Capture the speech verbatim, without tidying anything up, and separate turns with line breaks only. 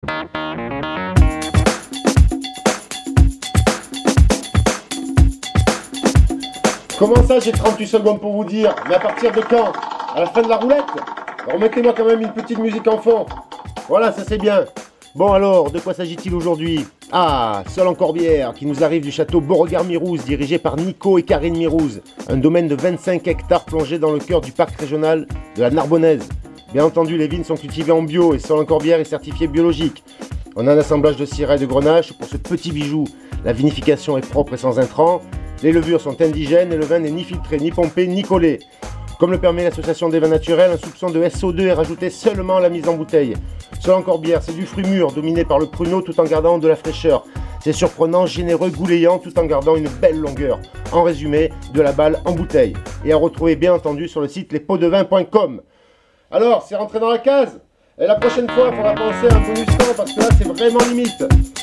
Comment ça, j'ai trente-huit secondes pour vous dire? Mais à partir de quand? À la fin de la roulette? Remettez-moi quand même une petite musique en fond. Voilà, ça c'est bien. Bon alors, de quoi s'agit-il aujourd'hui? Ah, Sol en Corbière, qui nous arrive du château Beauregard-Mirouze, dirigé par Nico et Karine Mirouze. Un domaine de vingt-cinq hectares plongé dans le cœur du parc régional de la Narbonnaise. Bien entendu, les vignes sont cultivées en bio et Sol en Corbière est certifié biologique. On a un assemblage de syrah et de grenache. Pour ce petit bijou, la vinification est propre et sans intrants. Les levures sont indigènes et le vin n'est ni filtré, ni pompé, ni collé. Comme le permet l'association des vins naturels, un soupçon de S O deux est rajouté seulement à la mise en bouteille. Sol en Corbière, c'est du fruit mûr, dominé par le pruneau tout en gardant de la fraîcheur. C'est surprenant, généreux, goulayant, tout en gardant une belle longueur. En résumé, de la balle en bouteille. Et à retrouver bien entendu sur le site les pots de vin point com. Alors, c'est rentré dans la case? Et la prochaine fois, il faudra penser à un bonus temps parce que là, c'est vraiment limite.